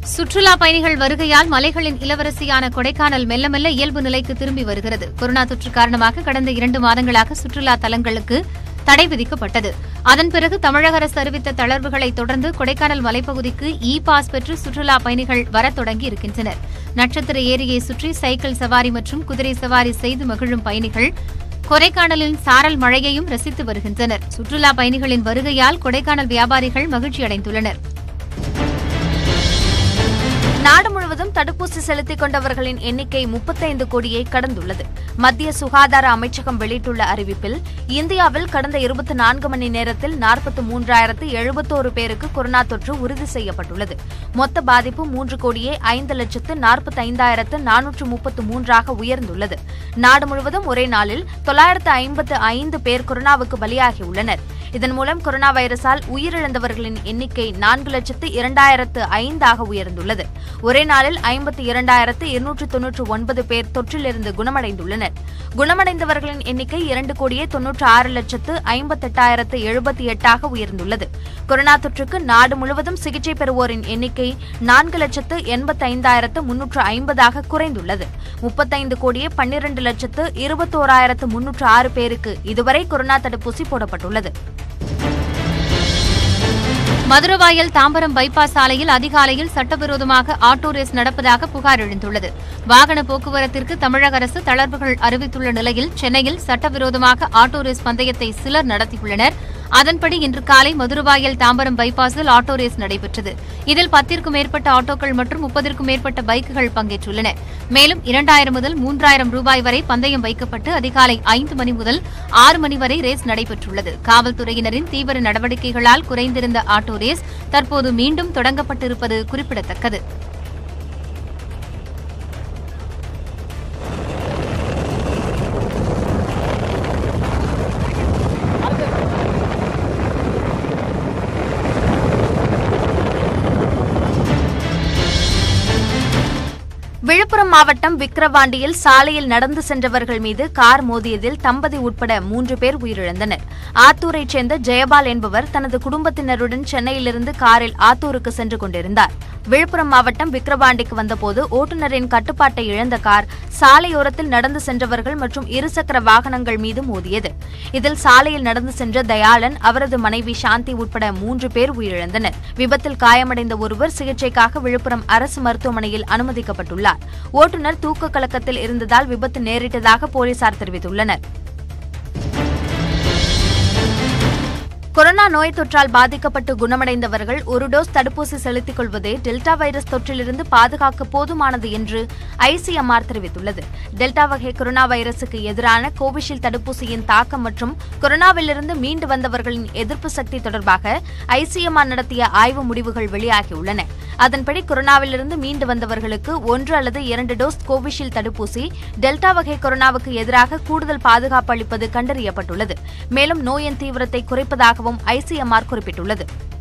சுற்றுலா பயணிகள் வருகையால் மலைகளின் இளவரசியான கொடைக்கானல் மெல்ல மெல்ல இயல்பு நிலைக்கு திரும்பி வருகிறது. கொரோனா தொற்று காரணமாக கடந்த 2 மாதங்களாக சுற்றுலா தலங்களுக்கு தடை விதிக்கப்பட்டது. அதன் பிறகு தமிழக அரசு அறிவித்த தளர்வுகளை தொடர்ந்து கொடைக்கானல் மலைப்பகுதிக்கு பாஸ் பெற்று சுற்றுலா பயணிகள் வரத் தொடங்கி இருக்கின்றனர். நட்சத்திர ஏரியை சுற்றி சைக்கிள் சவாரி மற்றும் குதிரை சவாரி செய்து மகிழும் பயணிகள் கொடைக்கானலின் சாரல் மழையையும் ரசித்து வருகின்றனர். சுற்றுலா பயணிகளின் வருகையால் கொடைக்கானல் வியாபாரிகள் மகிழ்ச்சியடைந்துள்ளனர். நாடு முழுவதும் தடுப்பூசி செலுத்திக் கொண்டவர்களின் எண்ணிக்கை 35 கோடியை கடந்துள்ளது. மத்திய சுகாதார அமைச்சகம் வெளியிட்டுள்ள அறிவிப்பில், இந்தியாவில் கடந்த 24 மணி நேரத்தில் 43,071 பேருக்கு கொரோனா தொற்று உறுதி செய்யப்பட்டுள்ளது. மொத்த பாதிப்பு 3,05,45,433 உயர்ந்துள்ளது. நாடு முழுவதும் ஒரே நாளில் 955 பேர் கொரோனாவுக்கு பலியாகியுள்ளனர். இதன் மூலம் கொரோனா வைரஸால் உயிரிழந்தவர்களின் எண்ணிக்கை 4,02,005 உயர்ந்துள்ளது. ஒரே நாளில் 52,299 பேர் தொற்றிலிருந்து குணமடைந்துள்ளனர். குணமடைந்தவர்களின் எண்ணிக்கை 2,96,58,078 உயர்ந்துள்ளது. கொரோனா தொற்றுக்கு நாடு முழுவதும் சிகிச்சை பெறுவோரின் எண்ணிக்கை 4,85,350 குறைந்துள்ளது. 35,12,21,306 பேருக்கு இதுவரை கொரோனா தடுப்பூசி போடப்பட்டுள்ளது. மதுரவாயல் தாம்பரம் பைபாஸ் சாலையில் அதிகாலையில் சட்டவிரோதமாக ஆட்டோ ரேஸ் நடப்பதாக புகார் எழுந்துள்ளது. வாகன போக்குவரத்திற்கு தமிழக அரசு தளர்வுகள் அறிவித்துள்ள நிலையில் சென்னையில் சட்டவிரோதமாக ஆட்டோ ரேஸ் பந்தயத்தை சிலர் நடத்தியுள்ளனர். அதன்படி இன்று காலை மதுரவாயல் தாம்பரம் பைபாஸில் ஆட்டோ ரேஸ் நடைபெற்றது. இதில் 10க்கும் மேற்பட்ட ஆட்டோக்கள் மற்றும் 30க்கும் மேற்பட்ட பைக்குகள் பங்கேற்றுள்ளன. மேலும் 2,000 முதல் 3,000 ரூபாய் வரை பந்தயம் வைக்கப்பட்டு அதிகாலை 5 மணி முதல் 6 மணி வரை ரேஸ் நடைபெற்றுள்ளது. காவல்துறையினரின் தீவிர நடவடிக்கைகளால் குறைந்திருந்த ஆட்டோ ரேஸ் தற்போது மீண்டும் தொடங்கப்பட்டிருப்பது குறிப்பிடத்தக்கது. விழுப்புரம் மாவட்டம் விக்கிரவாண்டியில் சாலையில் நடந்து சென்றவர்கள் மீது கார் மோதியதில் தம்பதி உட்பட 3 பேர் உயிரிழந்தனர். ஆத்தூரைச் சேர்ந்த ஜெயபால் என்பவர் தனது குடும்பத்தினருடன் சென்னையிலிருந்து காரில் ஆத்தூருக்கு சென்று கொண்டிருந்தார். விழுப்புரம் மாவட்டம் விக்கிரவாண்டிக்கு வந்தபோது ஓட்டுநரின் கட்டுப்பாட்டை இழந்த கார் சாலையோரத்தில் நடந்து சென்றவர்கள் மற்றும் இருசக்கர வாகனங்கள் மீது மோதியது. இதில் சாலையில் நடந்து சென்ற தயாளன், அவரது மனைவி சாந்தி உட்பட 3 பேர் உயிரிழந்தனர். விபத்தில் காயமடைந்த ஒருவர் சிகிச்சைக்காக விழுப்புரம் அரசு மருத்துவமனையில் அனுமதிக்கப்பட்டுள்ளார். ஓட்டுநர் தூக்க கலக்கத்தில் இருந்ததால் விபத்து நேரிட்டதாக போலீசார் தெரிவித்துள்ளனர். கொரோனா நோய் தொற்றால் பாதிக்கப்பட்டு குணமடைந்தவர்கள் 1 டோஸ் தடுப்பூசி செலுத்திக் கொள்வதே டெல்டா வைரஸ் தொற்றிலிருந்து பாதுகாக்க போதுமானது என்று ICMR தெரிவித்துள்ளது. டெல்டா வகை கொரோனா வைரசுக்கு எதிரான கோவிஷீல்டு தடுப்பூசியின் தாக்கம் மற்றும் கொரோனாவிலிருந்து மீண்டு வந்தவர்களின் எதிர்ப்பு சக்தி தொடர்பாக ICMR நடத்திய ஆய்வு முடிவுகள் வெளியாகியுள்ளன. அதன்படி கொரோனாவிலிருந்து மீண்டு வந்தவர்களுக்கு 1 அல்லது 2 டோஸ் கோவிஷீல்டு தடுப்பூசி டெல்டா வகை கொரோனாவுக்கு எதிராக கூடுதல் பாதுகாப்பு அளிப்பது கண்டறியப்பட்டுள்ளது. மேலும் நோயின் தீவிரத்தை குறைப்பதாகவும் ICMR குறிப்பிட்டுள்ளது.